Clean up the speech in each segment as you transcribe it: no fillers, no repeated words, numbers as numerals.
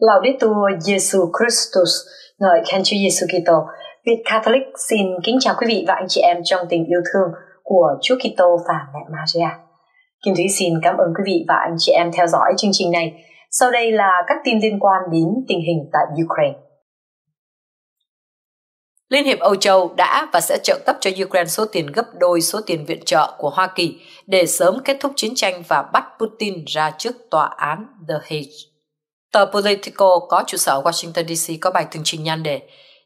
Laudetur Jesu Christus, ngợi khen Chúa Giêsu Kitô. Việt Catholic xin kính chào quý vị và anh chị em trong tình yêu thương của Chúa Kitô và Mẹ Maria. Kim Thúy xin cảm ơn quý vị và anh chị em theo dõi chương trình này. Sau đây là các tin liên quan đến tình hình tại Ukraine. Liên hiệp Âu Châu đã và sẽ trợ cấp cho Ukraine số tiền gấp đôi số tiền viện trợ của Hoa Kỳ để sớm kết thúc chiến tranh và bắt Putin ra trước tòa án The Hague. Tờ Politico có trụ sở ở Washington DC có bài tường trình nhan đề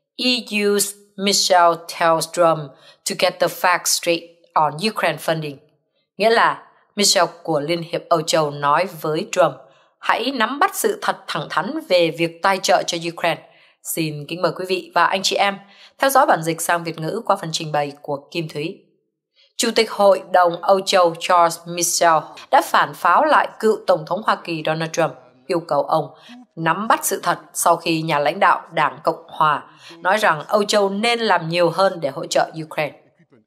EU's Michel tells Trump to get the facts straight on Ukraine funding. Nghĩa là Michel của Liên hiệp Âu Châu nói với Trump, hãy nắm bắt sự thật thẳng thắn về việc tài trợ cho Ukraine. Xin kính mời quý vị và anh chị em theo dõi bản dịch sang Việt ngữ qua phần trình bày của Kim Thúy. Chủ tịch Hội đồng Âu Châu Charles Michel đã phản pháo lại cựu Tổng thống Hoa Kỳ Donald Trump, yêu cầu ông nắm bắt sự thật sau khi nhà lãnh đạo Đảng Cộng Hòa nói rằng Âu Châu nên làm nhiều hơn để hỗ trợ Ukraine.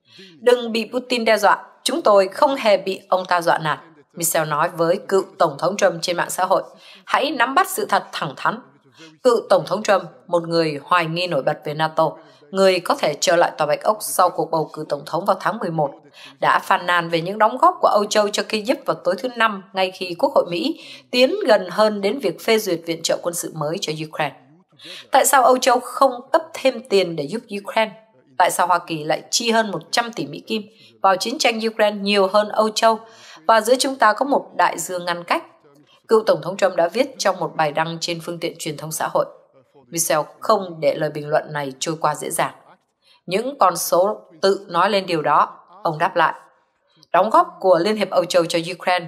Đừng bị Putin đe dọa, chúng tôi không hề bị ông ta dọa nạt, Michel nói với cựu Tổng thống Trump trên mạng xã hội. Hãy nắm bắt sự thật thẳng thắn. Cựu Tổng thống Trump, một người hoài nghi nổi bật về NATO, người có thể trở lại Tòa Bạch Ốc sau cuộc bầu cử Tổng thống vào tháng 11, đã phàn nàn về những đóng góp của Âu Châu cho Kyiv vào tối thứ Năm ngay khi Quốc hội Mỹ tiến gần hơn đến việc phê duyệt viện trợ quân sự mới cho Ukraine. Tại sao Âu Châu không cấp thêm tiền để giúp Ukraine? Tại sao Hoa Kỳ lại chi hơn 100 tỷ Mỹ Kim vào chiến tranh Ukraine nhiều hơn Âu Châu và giữa chúng ta có một đại dương ngăn cách? Cựu Tổng thống Trump đã viết trong một bài đăng trên phương tiện truyền thông xã hội. Michel không để lời bình luận này trôi qua dễ dàng. Những con số tự nói lên điều đó, ông đáp lại. Đóng góp của Liên hiệp Âu Châu cho Ukraine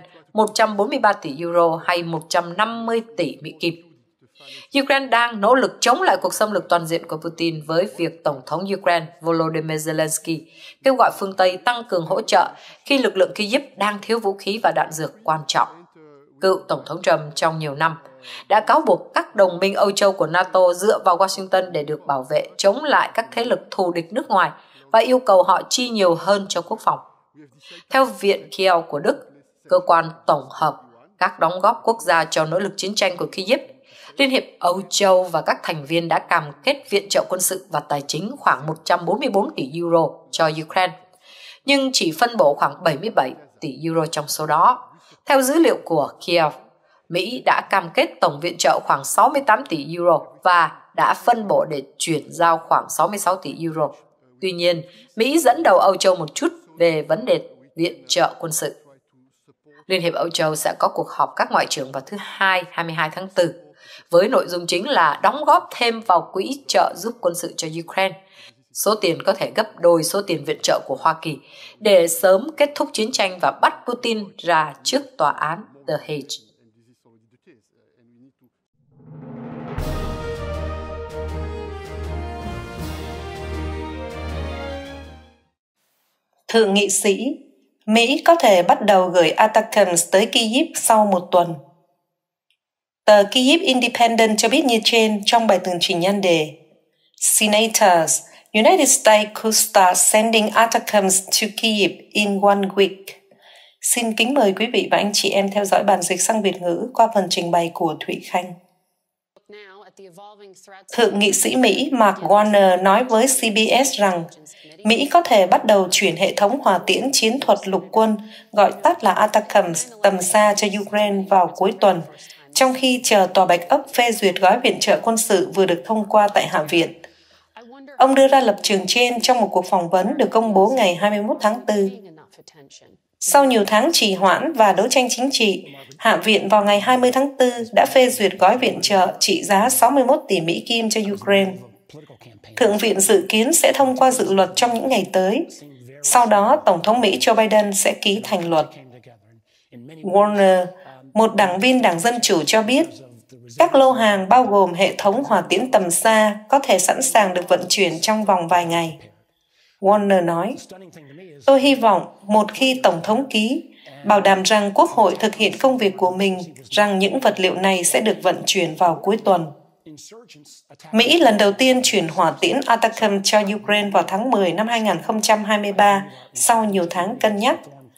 143 tỷ euro hay 150 tỷ Mỹ Kim. Ukraine đang nỗ lực chống lại cuộc xâm lược toàn diện của Putin với việc Tổng thống Ukraine Volodymyr Zelensky kêu gọi phương Tây tăng cường hỗ trợ khi lực lượng Kyiv đang thiếu vũ khí và đạn dược quan trọng. Cựu Tổng thống Trump trong nhiều năm đã cáo buộc các đồng minh Âu Châu của NATO dựa vào Washington để được bảo vệ chống lại các thế lực thù địch nước ngoài và yêu cầu họ chi nhiều hơn cho quốc phòng. Theo Viện Kiel của Đức, cơ quan tổng hợp các đóng góp quốc gia cho nỗ lực chiến tranh của Kyiv, Liên hiệp Âu Châu và các thành viên đã cam kết viện trợ quân sự và tài chính khoảng 144 tỷ euro cho Ukraine, nhưng chỉ phân bổ khoảng 77 tỷ euro trong số đó. Theo dữ liệu của Kiev, Mỹ đã cam kết tổng viện trợ khoảng 68 tỷ euro và đã phân bổ để chuyển giao khoảng 66 tỷ euro. Tuy nhiên, Mỹ dẫn đầu Âu Châu một chút về vấn đề viện trợ quân sự. Liên hiệp Âu Châu sẽ có cuộc họp các ngoại trưởng vào thứ Hai, 22 tháng 4, với nội dung chính là đóng góp thêm vào quỹ trợ giúp quân sự cho Ukraine. Số tiền có thể gấp đôi số tiền viện trợ của Hoa Kỳ để sớm kết thúc chiến tranh và bắt Putin ra trước tòa án The Hague. Thượng nghị sĩ, Mỹ có thể bắt đầu gửi ATACMS tới Kyiv sau một tuần. Tờ Kyiv Independent cho biết như trên trong bài tường trình nhan đề Senators, United States could start sending ATACMS to Kyiv in one week. Xin kính mời quý vị và anh chị em theo dõi bản dịch sang Việt ngữ qua phần trình bày của Thụy Khanh. Thượng nghị sĩ Mỹ Mark Warner nói với CBS rằng Mỹ có thể bắt đầu chuyển hệ thống hỏa tiễn chiến thuật lục quân, gọi tắt là ATACMS, tầm xa cho Ukraine vào cuối tuần, trong khi chờ Tòa Bạch Ốc phê duyệt gói viện trợ quân sự vừa được thông qua tại Hạ viện. Ông đưa ra lập trường trên trong một cuộc phỏng vấn được công bố ngày 21 tháng 4. Sau nhiều tháng trì hoãn và đấu tranh chính trị, Hạ viện vào ngày 20 tháng 4 đã phê duyệt gói viện trợ trị giá 61 tỷ Mỹ Kim cho Ukraine. Thượng viện dự kiến sẽ thông qua dự luật trong những ngày tới. Sau đó, Tổng thống Mỹ Joe Biden sẽ ký thành luật. Warner, một đảng viên Đảng Dân Chủ cho biết, các lô hàng bao gồm hệ thống hỏa tiễn tầm xa có thể sẵn sàng được vận chuyển trong vòng vài ngày. Warner nói, tôi hy vọng một khi Tổng thống ký, bảo đảm rằng Quốc hội thực hiện công việc của mình, rằng những vật liệu này sẽ được vận chuyển vào cuối tuần. Mỹ lần đầu tiên chuyển hỏa tiễn ATACMS cho Ukraine vào tháng 10 năm 2023 sau nhiều tháng cân nhắc.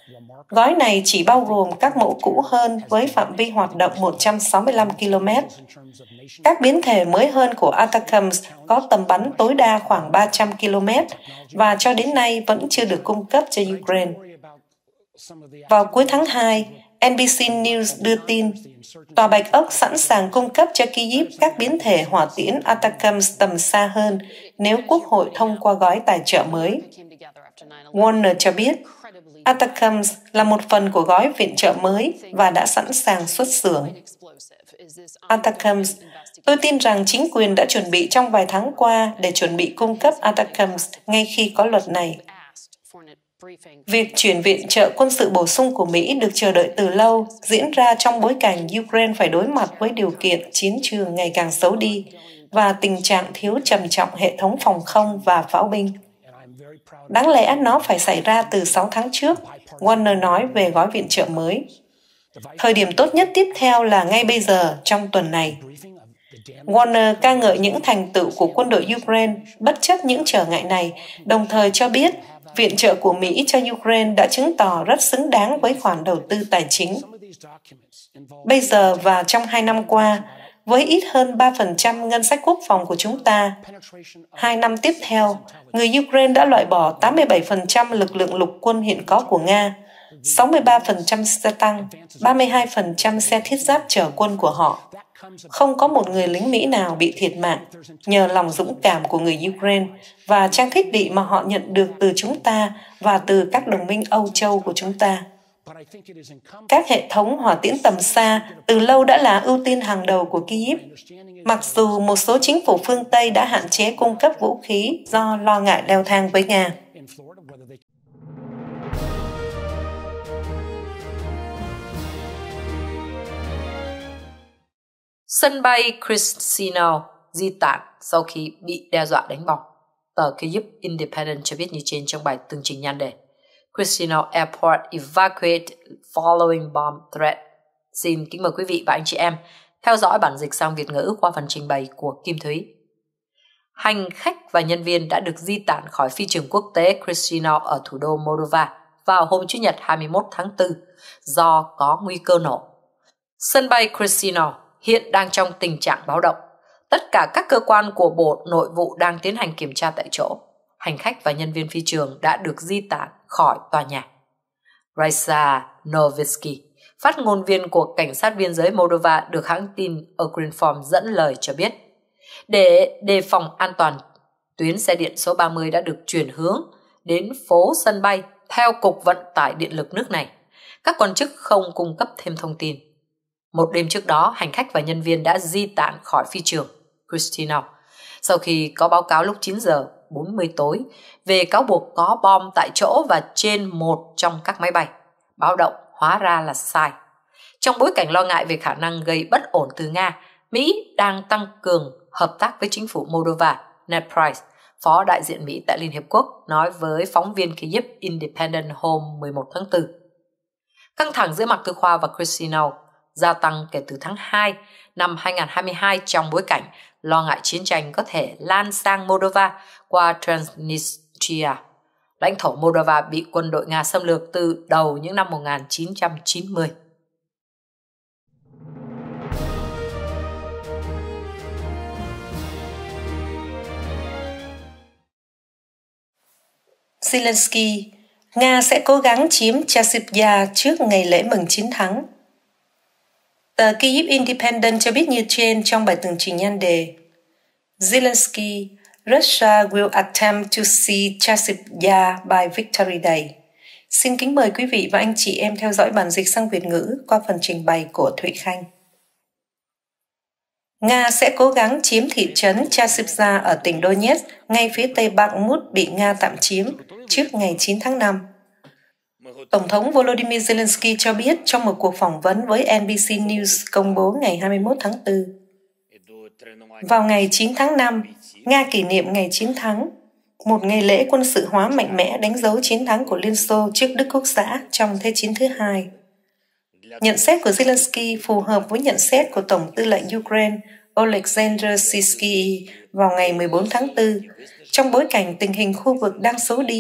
Gói này chỉ bao gồm các mẫu cũ hơn với phạm vi hoạt động 165 km. Các biến thể mới hơn của ATACMS có tầm bắn tối đa khoảng 300 km và cho đến nay vẫn chưa được cung cấp cho Ukraine. Vào cuối tháng 2, NBC News đưa tin, Tòa Bạch Ốc sẵn sàng cung cấp cho Kyiv các biến thể hỏa tiễn ATACMS tầm xa hơn nếu Quốc hội thông qua gói tài trợ mới. Warner cho biết, ATACMS là một phần của gói viện trợ mới và đã sẵn sàng xuất xưởng. ATACMS, tôi tin rằng chính quyền đã chuẩn bị trong vài tháng qua để chuẩn bị cung cấp ATACMS ngay khi có luật này. Việc chuyển viện trợ quân sự bổ sung của Mỹ được chờ đợi từ lâu, diễn ra trong bối cảnh Ukraine phải đối mặt với điều kiện chiến trường ngày càng xấu đi và tình trạng thiếu trầm trọng hệ thống phòng không và pháo binh. Đáng lẽ nó phải xảy ra từ 6 tháng trước, Warner nói về gói viện trợ mới. Thời điểm tốt nhất tiếp theo là ngay bây giờ, trong tuần này. Warner ca ngợi những thành tựu của quân đội Ukraine bất chấp những trở ngại này, đồng thời cho biết viện trợ của Mỹ cho Ukraine đã chứng tỏ rất xứng đáng với khoản đầu tư tài chính. Bây giờ và trong 2 năm qua, với ít hơn 3% ngân sách quốc phòng của chúng ta, 2 năm tiếp theo, người Ukraine đã loại bỏ 87% lực lượng lục quân hiện có của Nga, 63% xe tăng, 32% xe thiết giáp chở quân của họ. Không có một người lính Mỹ nào bị thiệt mạng nhờ lòng dũng cảm của người Ukraine và trang thiết bị mà họ nhận được từ chúng ta và từ các đồng minh Âu Châu của chúng ta. Các hệ thống hỏa tiễn tầm xa từ lâu đã là ưu tiên hàng đầu của Kyiv, mặc dù một số chính phủ phương Tây đã hạn chế cung cấp vũ khí do lo ngại leo thang với Nga. Sân bay Chisinau di tản sau khi bị đe dọa đánh bom. Tờ Kyiv Independent cho biết như trên trong bài tường trình nhan đề Chisinau Airport evacuated following bomb threat. Xin kính mời quý vị và anh chị em theo dõi bản dịch sang Việt ngữ qua phần trình bày của Kim Thúy. Hành khách và nhân viên đã được di tản khỏi phi trường quốc tế Chisinau ở thủ đô Moldova vào hôm Chủ nhật 21 tháng 4 do có nguy cơ nổ. Sân bay Chisinau hiện đang trong tình trạng báo động. Tất cả các cơ quan của Bộ Nội vụ đang tiến hành kiểm tra tại chỗ. Hành khách và nhân viên phi trường đã được di tản khỏi tòa nhà. Raisa Novitsky, phát ngôn viên của Cảnh sát biên giới Moldova được hãng tin Ukrinform dẫn lời cho biết, để đề phòng an toàn, tuyến xe điện số 30 đã được chuyển hướng đến phố sân bay theo Cục Vận tải Điện lực nước này. Các quan chức không cung cấp thêm thông tin. Một đêm trước đó, hành khách và nhân viên đã di tản khỏi phi trường Chisinau sau khi có báo cáo lúc 9 giờ 40 tối về cáo buộc có bom tại chỗ và trên một trong các máy bay. Báo động hóa ra là sai. Trong bối cảnh lo ngại về khả năng gây bất ổn từ Nga, Mỹ đang tăng cường hợp tác với chính phủ Moldova. Ned Price, phó đại diện Mỹ tại Liên Hiệp Quốc, nói với phóng viên Kyiv Independent hôm 11 tháng 4. Căng thẳng giữa Mạc Tư Khoa và Chisinau gia tăng kể từ tháng 2 năm 2022 trong bối cảnh lo ngại chiến tranh có thể lan sang Moldova qua Transnistria. Lãnh thổ Moldova bị quân đội Nga xâm lược từ đầu những năm 1990. Zelensky, Nga sẽ cố gắng chiếm Chasiv-Yar trước ngày lễ mừng chiến thắng. Tờ Kyiv Independent cho biết như trên trong bài tường trình nhan đề Zelensky, Russia will attempt to see Chasiv-Yar by Victory Day. Xin kính mời quý vị và anh chị em theo dõi bản dịch sang Việt ngữ qua phần trình bày của Thụy Khanh. Nga sẽ cố gắng chiếm thị trấn Chasiv-Yar ở tỉnh Donetsk, ngay phía tây Bakhmut bị Nga tạm chiếm trước ngày 9 tháng 5. Tổng thống Volodymyr Zelensky cho biết trong một cuộc phỏng vấn với NBC News công bố ngày 21 tháng 4. Vào ngày 9 tháng 5, Nga kỷ niệm ngày chiến thắng, một ngày lễ quân sự hóa mạnh mẽ đánh dấu chiến thắng của Liên Xô trước Đức Quốc xã trong Thế chiến thứ hai. Nhận xét của Zelensky phù hợp với nhận xét của Tổng tư lệnh Ukraine Oleksandr Syrskyi vào ngày 14 tháng 4, trong bối cảnh tình hình khu vực đang xấu đi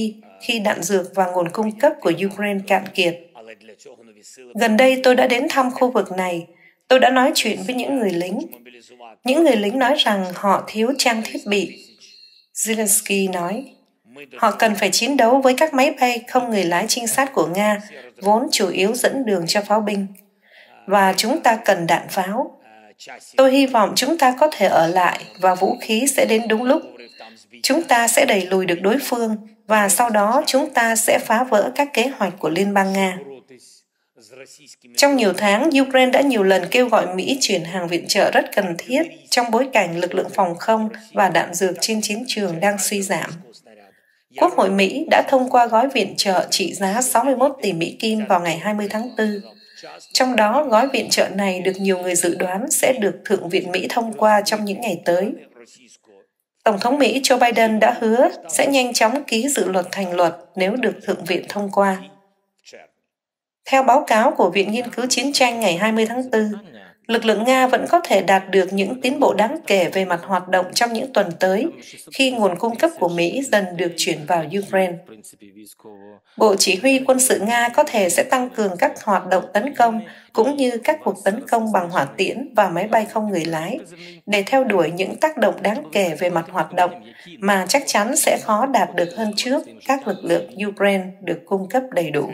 khi đạn dược và nguồn cung cấp của Ukraine cạn kiệt. Gần đây tôi đã đến thăm khu vực này. Tôi đã nói chuyện với những người lính. Những người lính nói rằng họ thiếu trang thiết bị. Zelensky nói, họ cần phải chiến đấu với các máy bay không người lái trinh sát của Nga, vốn chủ yếu dẫn đường cho pháo binh. Và chúng ta cần đạn pháo. Tôi hy vọng chúng ta có thể ở lại và vũ khí sẽ đến đúng lúc. Chúng ta sẽ đẩy lùi được đối phương và sau đó chúng ta sẽ phá vỡ các kế hoạch của Liên bang Nga. Trong nhiều tháng, Ukraine đã nhiều lần kêu gọi Mỹ chuyển hàng viện trợ rất cần thiết trong bối cảnh lực lượng phòng không và đạn dược trên chiến trường đang suy giảm. Quốc hội Mỹ đã thông qua gói viện trợ trị giá 61 tỷ Mỹ Kim vào ngày 20 tháng 4. Trong đó, gói viện trợ này được nhiều người dự đoán sẽ được Thượng viện Mỹ thông qua trong những ngày tới. Tổng thống Mỹ Joe Biden đã hứa sẽ nhanh chóng ký dự luật thành luật nếu được Thượng viện thông qua. Theo báo cáo của Viện Nghiên cứu Chiến tranh ngày 20 tháng 4, lực lượng Nga vẫn có thể đạt được những tiến bộ đáng kể về mặt hoạt động trong những tuần tới khi nguồn cung cấp của Mỹ dần được chuyển vào Ukraine. Bộ Chỉ huy quân sự Nga có thể sẽ tăng cường các hoạt động tấn công cũng như các cuộc tấn công bằng hỏa tiễn và máy bay không người lái để theo đuổi những tác động đáng kể về mặt hoạt động mà chắc chắn sẽ khó đạt được hơn trước các lực lượng Ukraine được cung cấp đầy đủ.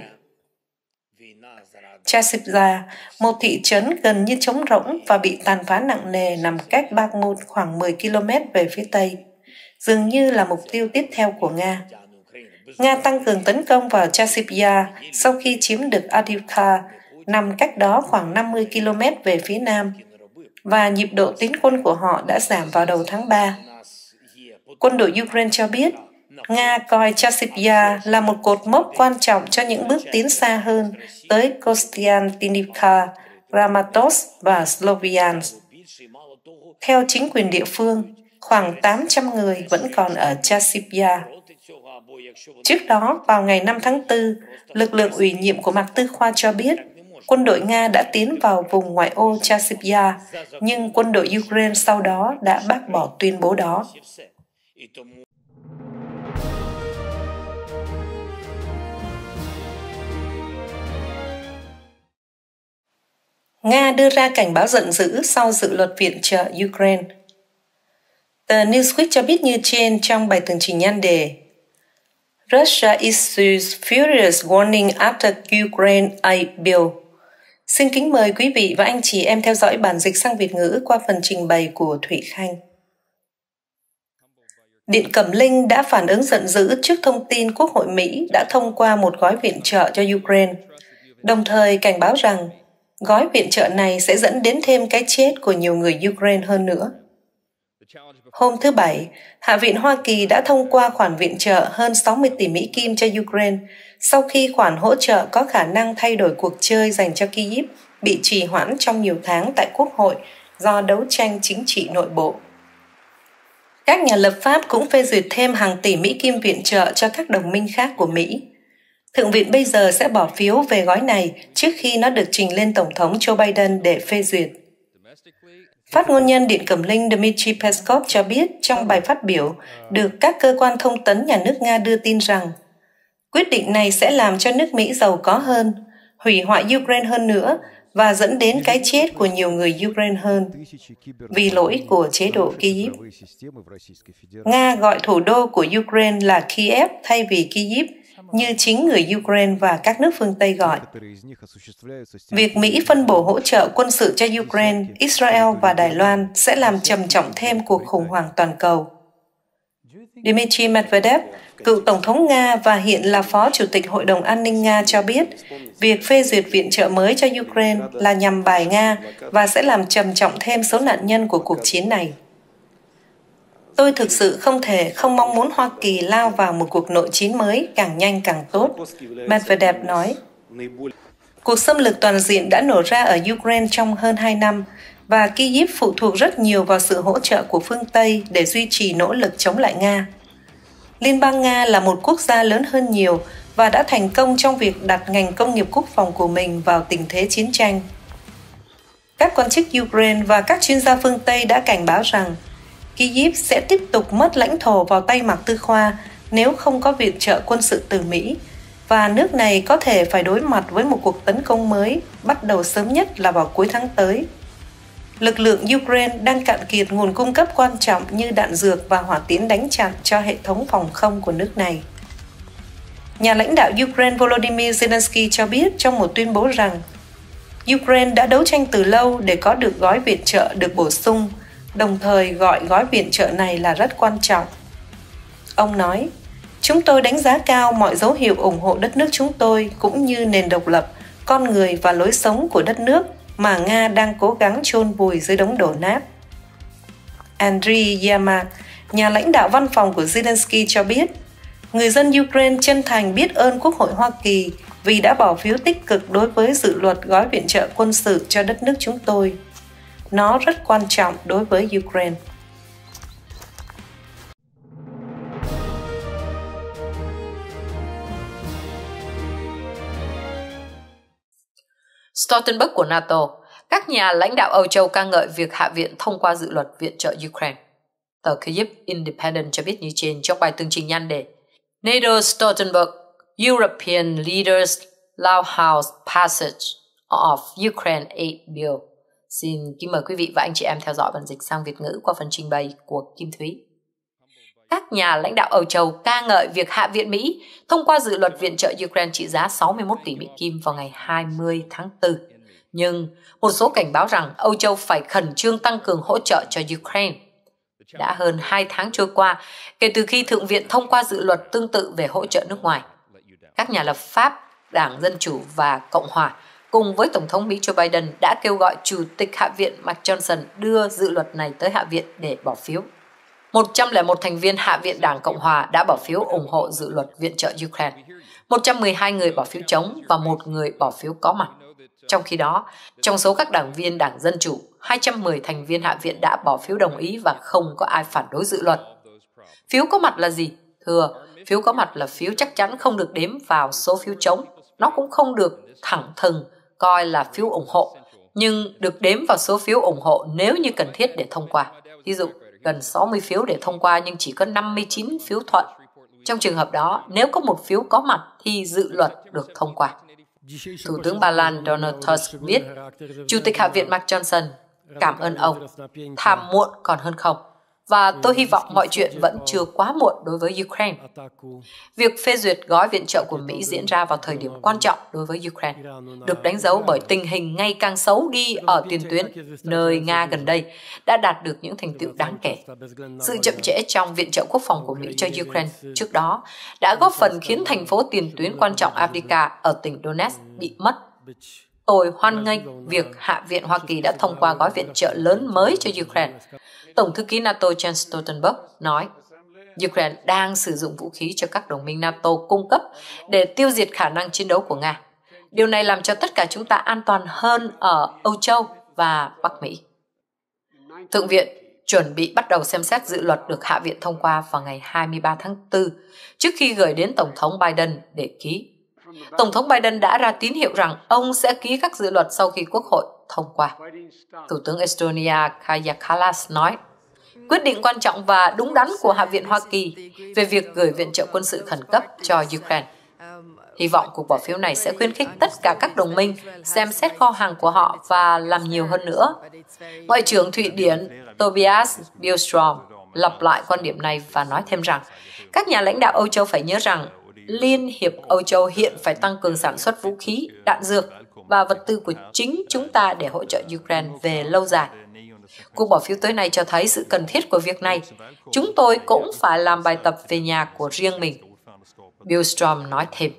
Chasiv-Yar, một thị trấn gần như trống rỗng và bị tàn phá nặng nề nằm cách Bakhmut khoảng 10 km về phía Tây, dường như là mục tiêu tiếp theo của Nga. Nga tăng cường tấn công vào Chasiv-Yar sau khi chiếm được Avdiivka, nằm cách đó khoảng 50 km về phía Nam, và nhịp độ tiến quân của họ đã giảm vào đầu tháng 3. Quân đội Ukraine cho biết, Nga coi Chasiv-Yar là một cột mốc quan trọng cho những bước tiến xa hơn tới Kostiantynivka, Kramatorsk và Sloviansk. Theo chính quyền địa phương, khoảng 800 người vẫn còn ở Chasiv-Yar. Trước đó, vào ngày 5 tháng 4, lực lượng ủy nhiệm của Mạc Tư Khoa cho biết quân đội Nga đã tiến vào vùng ngoại ô Chasiv-Yar, nhưng quân đội Ukraine sau đó đã bác bỏ tuyên bố đó. Nga đưa ra cảnh báo giận dữ sau dự luật viện trợ Ukraine. Tờ Newsweek cho biết như trên trong bài tường trình nhan đề Russia issues furious warning after Ukraine aid bill. Xin kính mời quý vị và anh chị em theo dõi bản dịch sang Việt ngữ qua phần trình bày của Thủy Khanh. Điện Cẩm Linh đã phản ứng giận dữ trước thông tin Quốc hội Mỹ đã thông qua một gói viện trợ cho Ukraine, đồng thời cảnh báo rằng gói viện trợ này sẽ dẫn đến thêm cái chết của nhiều người Ukraine hơn nữa. Hôm thứ Bảy, Hạ viện Hoa Kỳ đã thông qua khoản viện trợ hơn 60 tỷ Mỹ Kim cho Ukraine sau khi khoản hỗ trợ có khả năng thay đổi cuộc chơi dành cho Kyiv bị trì hoãn trong nhiều tháng tại Quốc hội do đấu tranh chính trị nội bộ. Các nhà lập pháp cũng phê duyệt thêm hàng tỷ Mỹ Kim viện trợ cho các đồng minh khác của Mỹ. Thượng viện bây giờ sẽ bỏ phiếu về gói này trước khi nó được trình lên Tổng thống Joe Biden để phê duyệt. Phát ngôn nhân Điện Cẩm Linh Dmitry Peskov cho biết trong bài phát biểu được các cơ quan thông tấn nhà nước Nga đưa tin rằng quyết định này sẽ làm cho nước Mỹ giàu có hơn, hủy hoại Ukraine hơn nữa và dẫn đến cái chết của nhiều người Ukraine hơn vì lỗi của chế độ Kyiv. Nga gọi thủ đô của Ukraine là Kiev thay vì Kyiv, như chính người Ukraine và các nước phương Tây gọi. Việc Mỹ phân bổ hỗ trợ quân sự cho Ukraine, Israel và Đài Loan sẽ làm trầm trọng thêm cuộc khủng hoảng toàn cầu. Dmitry Medvedev, cựu Tổng thống Nga và hiện là Phó Chủ tịch Hội đồng An ninh Nga cho biết, việc phê duyệt viện trợ mới cho Ukraine là nhằm bài Nga và sẽ làm trầm trọng thêm số nạn nhân của cuộc chiến này. Tôi thực sự không mong muốn Hoa Kỳ lao vào một cuộc nội chiến mới càng nhanh càng tốt, Medvedev nói. Cuộc xâm lược toàn diện đã nổ ra ở Ukraine trong hơn 2 năm, và Kyiv phụ thuộc rất nhiều vào sự hỗ trợ của phương Tây để duy trì nỗ lực chống lại Nga. Liên bang Nga là một quốc gia lớn hơn nhiều và đã thành công trong việc đặt ngành công nghiệp quốc phòng của mình vào tình thế chiến tranh. Các quan chức Ukraine và các chuyên gia phương Tây đã cảnh báo rằng Kyiv sẽ tiếp tục mất lãnh thổ vào tay Mạc Tư Khoa nếu không có viện trợ quân sự từ Mỹ, và nước này có thể phải đối mặt với một cuộc tấn công mới, bắt đầu sớm nhất là vào cuối tháng tới. Lực lượng Ukraine đang cạn kiệt nguồn cung cấp quan trọng như đạn dược và hỏa tiễn đánh chặn cho hệ thống phòng không của nước này. Nhà lãnh đạo Ukraine Volodymyr Zelensky cho biết trong một tuyên bố rằng Ukraine đã đấu tranh từ lâu để có được gói viện trợ được bổ sung, đồng thời gọi gói viện trợ này là rất quan trọng. Ông nói, chúng tôi đánh giá cao mọi dấu hiệu ủng hộ đất nước chúng tôi cũng như nền độc lập, con người và lối sống của đất nước mà Nga đang cố gắng chôn vùi dưới đống đổ nát. Andriy Yermak, nhà lãnh đạo văn phòng của Zelensky cho biết, người dân Ukraine chân thành biết ơn Quốc hội Hoa Kỳ vì đã bỏ phiếu tích cực đối với dự luật gói viện trợ quân sự cho đất nước chúng tôi. Nó rất quan trọng đối với Ukraine. Stoltenberg của NATO, các nhà lãnh đạo Âu Châu ca ngợi việc Hạ viện thông qua dự luật viện trợ Ukraine. Tờ Kyiv Independent cho biết như trên trong bài tường trình nhan đề NATO Stoltenberg, European Leaders Loudhouse Passage of Ukraine Aid Bill. Xin kính mời quý vị và anh chị em theo dõi bản dịch sang Việt ngữ qua phần trình bày của Kim Thúy. Các nhà lãnh đạo Âu Châu ca ngợi việc Hạ viện Mỹ thông qua dự luật viện trợ Ukraine trị giá 61 tỷ Mỹ Kim vào ngày 20 tháng 4. Nhưng một số cảnh báo rằng Âu Châu phải khẩn trương tăng cường hỗ trợ cho Ukraine. Đã hơn 2 tháng trôi qua kể từ khi Thượng viện thông qua dự luật tương tự về hỗ trợ nước ngoài. Các nhà lập pháp, Đảng Dân Chủ và Cộng Hòa cùng với Tổng thống Mỹ Joe Biden đã kêu gọi Chủ tịch Hạ viện Mike Johnson đưa dự luật này tới Hạ viện để bỏ phiếu. 101 thành viên Hạ viện Đảng Cộng Hòa đã bỏ phiếu ủng hộ dự luật viện trợ Ukraine. 112 người bỏ phiếu chống và 1 người bỏ phiếu có mặt. Trong khi đó, trong số các đảng viên Đảng Dân Chủ, 210 thành viên Hạ viện đã bỏ phiếu đồng ý và không có ai phản đối dự luật. Phiếu có mặt là gì? Thưa, phiếu có mặt là phiếu chắc chắn không được đếm vào số phiếu chống. Nó cũng không được thẳng thừng coi là phiếu ủng hộ, nhưng được đếm vào số phiếu ủng hộ nếu như cần thiết để thông qua. Ví dụ, gần 60 phiếu để thông qua nhưng chỉ có 59 phiếu thuận. Trong trường hợp đó, nếu có một phiếu có mặt thì dự luật được thông qua. Thủ tướng Ba Lan Donald Tusk viết, Chủ tịch Hạ viện Mike Johnson, cảm ơn ông, thà muộn còn hơn không. Và tôi hy vọng mọi chuyện vẫn chưa quá muộn đối với Ukraine. Việc phê duyệt gói viện trợ của Mỹ diễn ra vào thời điểm quan trọng đối với Ukraine, được đánh dấu bởi tình hình ngày càng xấu đi ở tiền tuyến, nơi Nga gần đây đã đạt được những thành tựu đáng kể. Sự chậm trễ trong viện trợ quốc phòng của Mỹ cho Ukraine trước đó đã góp phần khiến thành phố tiền tuyến quan trọng Avdiivka ở tỉnh Donetsk bị mất. Tôi hoan nghênh việc Hạ viện Hoa Kỳ đã thông qua gói viện trợ lớn mới cho Ukraine. Tổng thư ký NATO Jens Stoltenberg nói, Ukraine đang sử dụng vũ khí cho các đồng minh NATO cung cấp để tiêu diệt khả năng chiến đấu của Nga. Điều này làm cho tất cả chúng ta an toàn hơn ở Âu Châu và Bắc Mỹ. Thượng viện chuẩn bị bắt đầu xem xét dự luật được Hạ viện thông qua vào ngày 23 tháng 4, trước khi gửi đến Tổng thống Biden để ký. Tổng thống Biden đã ra tín hiệu rằng ông sẽ ký các dự luật sau khi Quốc hội thông qua. Thủ tướng Estonia Kaja Kallas nói, quyết định quan trọng và đúng đắn của Hạ viện Hoa Kỳ về việc gửi viện trợ quân sự khẩn cấp cho Ukraine. Hy vọng cuộc bỏ phiếu này sẽ khuyến khích tất cả các đồng minh xem xét kho hàng của họ và làm nhiều hơn nữa. Ngoại trưởng Thụy Điển Tobias Billström lặp lại quan điểm này và nói thêm rằng các nhà lãnh đạo Âu Châu phải nhớ rằng Liên hiệp Âu Châu hiện phải tăng cường sản xuất vũ khí, đạn dược và vật tư của chính chúng ta để hỗ trợ Ukraine về lâu dài. Cuộc bỏ phiếu tới này cho thấy sự cần thiết của việc này. Chúng tôi cũng phải làm bài tập về nhà của riêng mình. Billström nói thêm.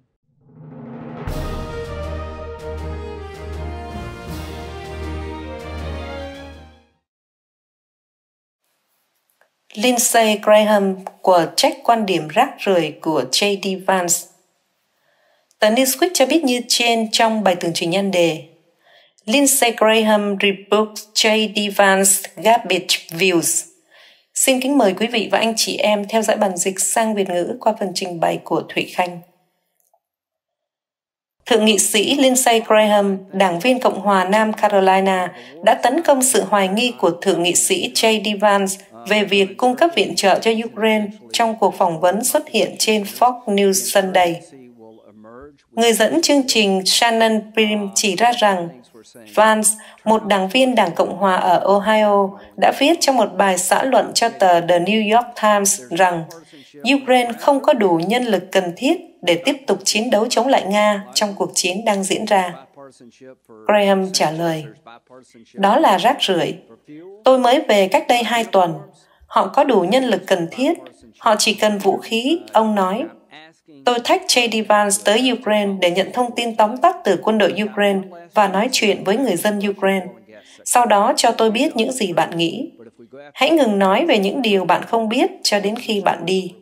Lindsey Graham của trách quan điểm rác rưởi của J.D. Vance. Tờ Newsweek cho biết như trên trong bài tường trình nhan đề Lindsey Graham rebukes J.D. Vance garbage views. Xin kính mời quý vị và anh chị em theo dõi bản dịch sang Việt ngữ qua phần trình bày của Thụy Khanh. Thượng nghị sĩ Lindsey Graham, đảng viên Cộng hòa Nam Carolina, đã tấn công sự hoài nghi của Thượng nghị sĩ J.D. Vance về việc cung cấp viện trợ cho Ukraine trong cuộc phỏng vấn xuất hiện trên Fox News Sunday. Người dẫn chương trình Shannon Prim chỉ ra rằng Vance, một đảng viên Đảng Cộng hòa ở Ohio, đã viết trong một bài xã luận cho tờ The New York Times rằng Ukraine không có đủ nhân lực cần thiết để tiếp tục chiến đấu chống lại Nga trong cuộc chiến đang diễn ra. Graham trả lời, đó là rác rưởi. Tôi mới về cách đây 2 tuần. Họ có đủ nhân lực cần thiết. Họ chỉ cần vũ khí, ông nói. Tôi thách J.D. Vance tới Ukraine để nhận thông tin tóm tắt từ quân đội Ukraine và nói chuyện với người dân Ukraine. Sau đó cho tôi biết những gì bạn nghĩ. Hãy ngừng nói về những điều bạn không biết cho đến khi bạn đi.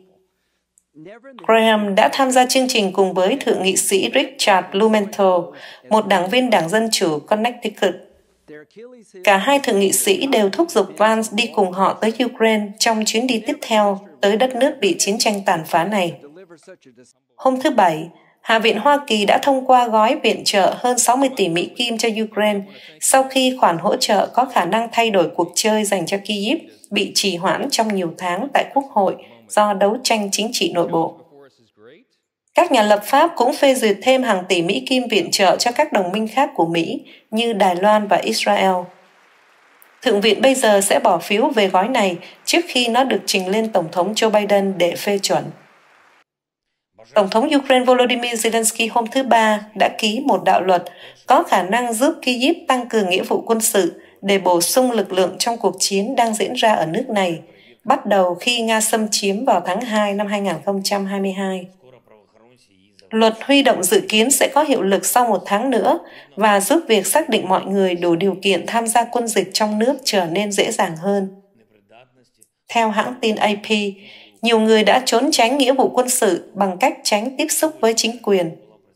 Graham đã tham gia chương trình cùng với Thượng nghị sĩ Richard Blumenthal, một đảng viên Đảng Dân Chủ Connecticut. Cả hai thượng nghị sĩ đều thúc giục Vance đi cùng họ tới Ukraine trong chuyến đi tiếp theo tới đất nước bị chiến tranh tàn phá này. Hôm thứ Bảy, Hạ viện Hoa Kỳ đã thông qua gói viện trợ hơn 60 tỷ Mỹ Kim cho Ukraine sau khi khoản hỗ trợ có khả năng thay đổi cuộc chơi dành cho Kyiv bị trì hoãn trong nhiều tháng tại Quốc hội do đấu tranh chính trị nội bộ. Các nhà lập pháp cũng phê duyệt thêm hàng tỷ Mỹ Kim viện trợ cho các đồng minh khác của Mỹ như Đài Loan và Israel. Thượng viện bây giờ sẽ bỏ phiếu về gói này trước khi nó được trình lên Tổng thống Joe Biden để phê chuẩn. Tổng thống Ukraine Volodymyr Zelensky hôm thứ Ba đã ký một đạo luật có khả năng giúp Kyiv tăng cường nghĩa vụ quân sự để bổ sung lực lượng trong cuộc chiến đang diễn ra ở nước này, bắt đầu khi Nga xâm chiếm vào tháng 2 năm 2022. Luật huy động dự kiến sẽ có hiệu lực sau 1 tháng nữa và giúp việc xác định mọi người đủ điều kiện tham gia quân dịch trong nước trở nên dễ dàng hơn. Theo hãng tin AP, nhiều người đã trốn tránh nghĩa vụ quân sự bằng cách tránh tiếp xúc với chính quyền.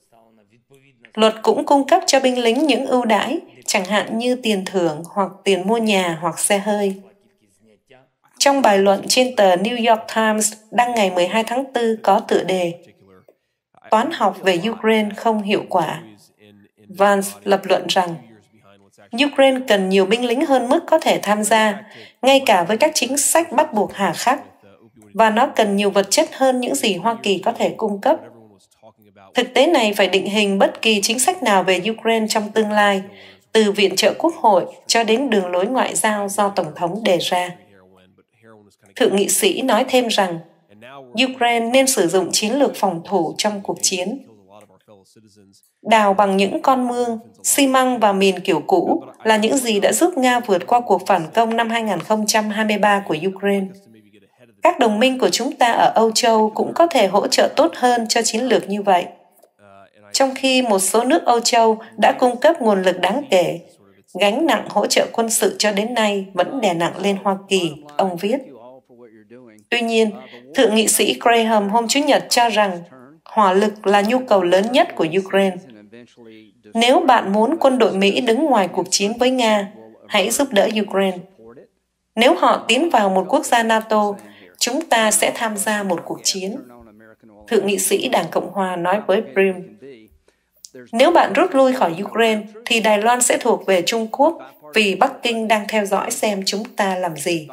Luật cũng cung cấp cho binh lính những ưu đãi, chẳng hạn như tiền thưởng hoặc tiền mua nhà hoặc xe hơi. Trong bài luận trên tờ New York Times đăng ngày 12 tháng 4 có tựa đề Toán học về Ukraine không hiệu quả. Vance lập luận rằng Ukraine cần nhiều binh lính hơn mức có thể tham gia, ngay cả với các chính sách bắt buộc hà khắc, và nó cần nhiều vật chất hơn những gì Hoa Kỳ có thể cung cấp. Thực tế này phải định hình bất kỳ chính sách nào về Ukraine trong tương lai, từ viện trợ quốc hội cho đến đường lối ngoại giao do Tổng thống đề ra. Thượng nghị sĩ nói thêm rằng Ukraine nên sử dụng chiến lược phòng thủ trong cuộc chiến. Đào bằng những con mương, xi măng và mìn kiểu cũ là những gì đã giúp Nga vượt qua cuộc phản công năm 2023 của Ukraine. Các đồng minh của chúng ta ở Âu Châu cũng có thể hỗ trợ tốt hơn cho chiến lược như vậy. Trong khi một số nước Âu Châu đã cung cấp nguồn lực đáng kể, gánh nặng hỗ trợ quân sự cho đến nay vẫn đè nặng lên Hoa Kỳ, ông viết. Tuy nhiên, Thượng nghị sĩ Graham hôm Chủ nhật cho rằng hỏa lực là nhu cầu lớn nhất của Ukraine. Nếu bạn muốn quân đội Mỹ đứng ngoài cuộc chiến với Nga, hãy giúp đỡ Ukraine. Nếu họ tiến vào một quốc gia NATO, chúng ta sẽ tham gia một cuộc chiến. Thượng nghị sĩ Đảng Cộng hòa nói với Prim. Nếu bạn rút lui khỏi Ukraine, thì Đài Loan sẽ thuộc về Trung Quốc vì Bắc Kinh đang theo dõi xem chúng ta làm gì.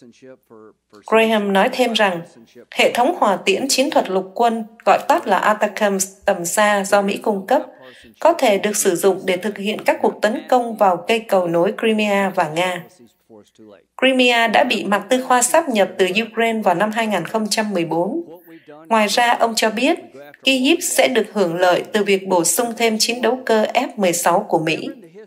Graham nói thêm rằng, hệ thống hỏa tiễn chiến thuật lục quân, gọi tắt là ATACMS tầm xa do Mỹ cung cấp, có thể được sử dụng để thực hiện các cuộc tấn công vào cây cầu nối Crimea và Nga. Crimea đã bị Mạc Tư Khoa sáp nhập từ Ukraine vào năm 2014. Ngoài ra, ông cho biết, Kyiv sẽ được hưởng lợi từ việc bổ sung thêm chiến đấu cơ F-16 của Mỹ.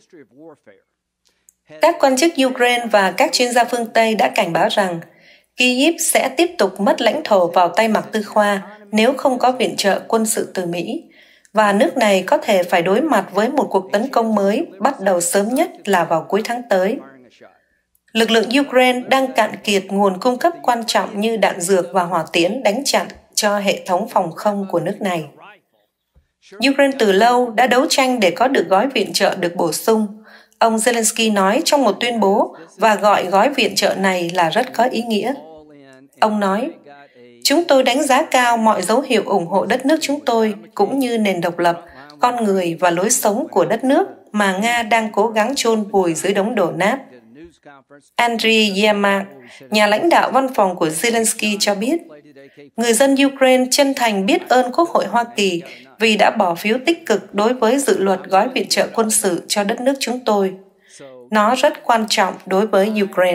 Các quan chức Ukraine và các chuyên gia phương Tây đã cảnh báo rằng Kyiv sẽ tiếp tục mất lãnh thổ vào tay Mạc Tư Khoa nếu không có viện trợ quân sự từ Mỹ, và nước này có thể phải đối mặt với một cuộc tấn công mới bắt đầu sớm nhất là vào cuối tháng tới. Lực lượng Ukraine đang cạn kiệt nguồn cung cấp quan trọng như đạn dược và hỏa tiễn đánh chặn cho hệ thống phòng không của nước này. Ukraine từ lâu đã đấu tranh để có được gói viện trợ được bổ sung, ông Zelensky nói trong một tuyên bố, và gọi gói viện trợ này là rất có ý nghĩa. Ông nói, chúng tôi đánh giá cao mọi dấu hiệu ủng hộ đất nước chúng tôi, cũng như nền độc lập, con người và lối sống của đất nước mà Nga đang cố gắng chôn vùi dưới đống đổ nát. Andriy Yermak, nhà lãnh đạo văn phòng của Zelensky cho biết, người dân Ukraine chân thành biết ơn Quốc hội Hoa Kỳ vì đã bỏ phiếu tích cực đối với dự luật gói viện trợ quân sự cho đất nước chúng tôi. Nó rất quan trọng đối với Ukraine.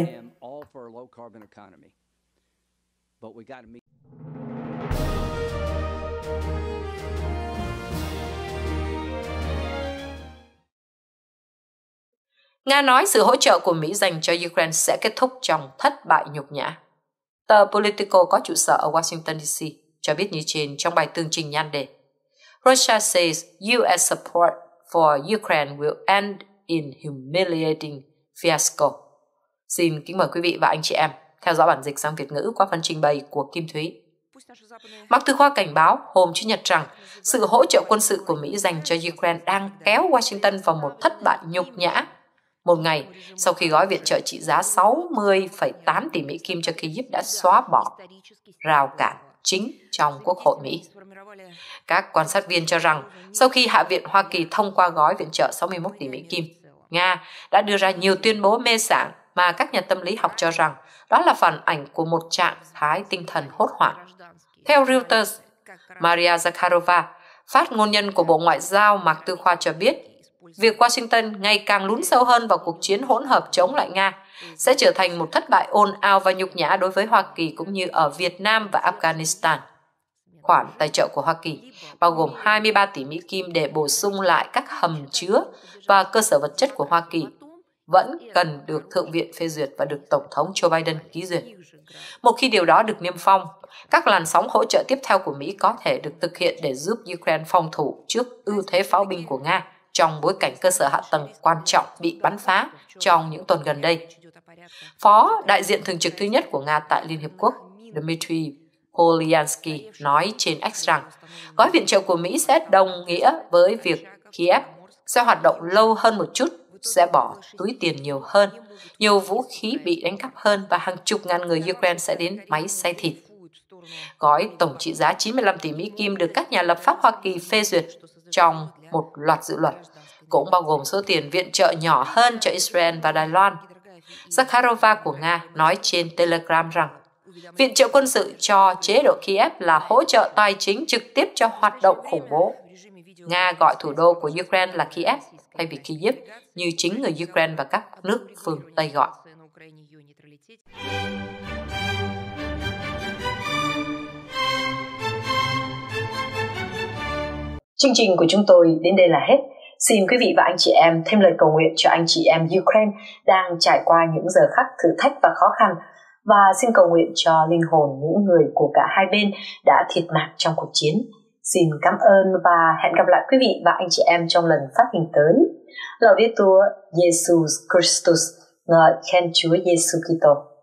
Nga nói sự hỗ trợ của Mỹ dành cho Ukraine sẽ kết thúc trong thất bại nhục nhã. Tờ Politico có trụ sở ở Washington, D.C. cho biết như trên trong bài tường trình nhan đề Russia says U.S. support for Ukraine will end in humiliating fiasco. Xin kính mời quý vị và anh chị em theo dõi bản dịch sang Việt ngữ qua phần trình bày của Kim Thúy. Mạc Tư Khoa cảnh báo hôm Chủ nhật rằng sự hỗ trợ quân sự của Mỹ dành cho Ukraine đang kéo Washington vào một thất bại nhục nhã. Một ngày sau khi gói viện trợ trị giá 60,8 tỷ Mỹ Kim cho Kyiv đã xóa bỏ rào cản chính trong Quốc hội Mỹ. Các quan sát viên cho rằng sau khi Hạ viện Hoa Kỳ thông qua gói viện trợ 61 tỷ Mỹ Kim, Nga đã đưa ra nhiều tuyên bố mê sảng mà các nhà tâm lý học cho rằng đó là phản ảnh của một trạng thái tinh thần hốt hoảng. Theo Reuters, Maria Zakharova, phát ngôn nhân của Bộ Ngoại giao Mạc Tư Khoa cho biết, việc Washington ngày càng lún sâu hơn vào cuộc chiến hỗn hợp chống lại Nga sẽ trở thành một thất bại ồn ào và nhục nhã đối với Hoa Kỳ cũng như ở Việt Nam và Afghanistan. Khoản tài trợ của Hoa Kỳ bao gồm 23 tỷ Mỹ Kim để bổ sung lại các hầm chứa và cơ sở vật chất của Hoa Kỳ vẫn cần được Thượng viện phê duyệt và được Tổng thống Joe Biden ký duyệt. Một khi điều đó được niêm phong, các làn sóng hỗ trợ tiếp theo của Mỹ có thể được thực hiện để giúp Ukraine phòng thủ trước ưu thế pháo binh của Nga trong bối cảnh cơ sở hạ tầng quan trọng bị bắn phá trong những tuần gần đây. Phó đại diện thường trực thứ nhất của Nga tại Liên Hiệp Quốc, Dmitry Polyansky, nói trên X rằng gói viện trợ của Mỹ sẽ đồng nghĩa với việc Kiev sẽ hoạt động lâu hơn một chút, sẽ bỏ túi tiền nhiều hơn, nhiều vũ khí bị đánh cắp hơn và hàng chục ngàn người Ukraine sẽ đến máy xay thịt. Gói tổng trị giá 95 tỷ Mỹ Kim được các nhà lập pháp Hoa Kỳ phê duyệt trong một loạt dự luật, cũng bao gồm số tiền viện trợ nhỏ hơn cho Israel và Đài Loan. Zakharova của Nga nói trên Telegram rằng viện trợ quân sự cho chế độ Kiev là hỗ trợ tài chính trực tiếp cho hoạt động khủng bố. Nga gọi thủ đô của Ukraine là Kiev thay vì Kyiv như chính người Ukraine và các nước phương Tây gọi. Chương trình của chúng tôi đến đây là hết. Xin quý vị và anh chị em thêm lời cầu nguyện cho anh chị em Ukraine đang trải qua những giờ khắc thử thách và khó khăn, và xin cầu nguyện cho linh hồn những người của cả hai bên đã thiệt mạng trong cuộc chiến. Xin cảm ơn và hẹn gặp lại quý vị và anh chị em trong lần phát hình tới. Laudetur Jesus Christus, ngợi khen Chúa Giêsu Kitô.